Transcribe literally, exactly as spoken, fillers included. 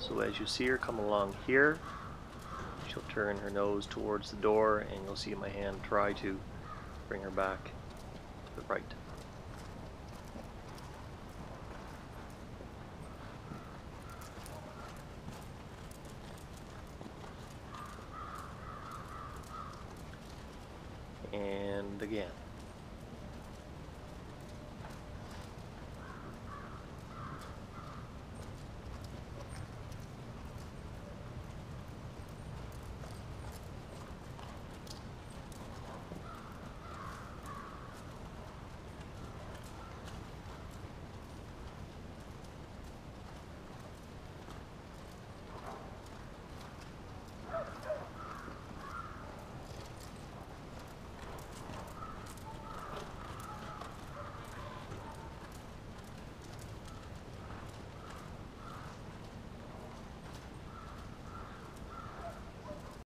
So as you see her come along here, she'll turn her nose towards the door, and you'll see my hand try to bring her back to the right. And again.